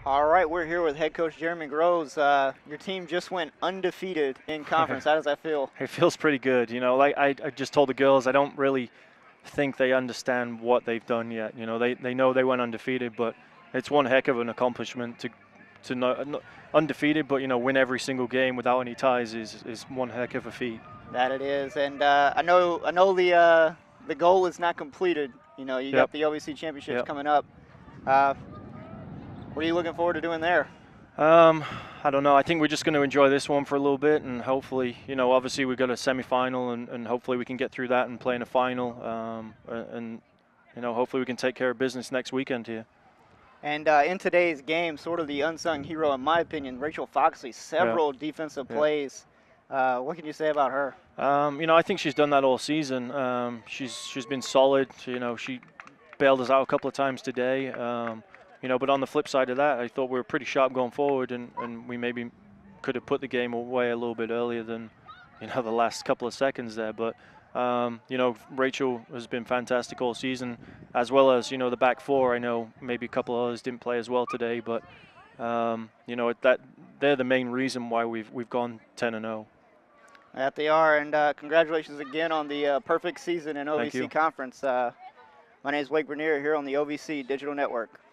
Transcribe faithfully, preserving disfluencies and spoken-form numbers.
All right, we're here with head coach Jeremy Groves. Uh, your team just went undefeated in conference. How does that feel? It feels pretty good. You know, like I, I just told the girls, I don't really think they understand what they've done yet. You know, they, they know they went undefeated, but it's one heck of an accomplishment to to not, not undefeated, but you know, win every single game without any ties is is one heck of a feat. That it is, and uh, I know I know the uh, the goal is not completed. You know, you got Yep. the O V C championships Yep. coming up. Uh, what are you looking forward to doing there? Um, I don't know. I think we're just going to enjoy this one for a little bit, and hopefully, you know, obviously we've got a semi-final, and, and hopefully we can get through that and play in a final. Um, and you know, hopefully we can take care of business next weekend here. And uh, in today's game, sort of the unsung hero, in my opinion, Rachel Foxley. Several Yeah. defensive Yeah. plays. Uh, what can you say about her? Um, you know, I think she's done that all season. Um, she's she's been solid. You know, she bailed us out a couple of times today. Um, you know, but on the flip side of that, I thought we were pretty sharp going forward, and, and we maybe could have put the game away a little bit earlier than, you know, the last couple of seconds there. But um, you know, Rachel has been fantastic all season, as well as you know the back four. I know maybe a couple of others didn't play as well today, but um, you know that they're the main reason why we've we've gone ten and oh. That they are, and uh, congratulations again on the uh, perfect season in O V C Thank you. Conference. Uh, my name is Wake Bernier here on the O V C Digital Network.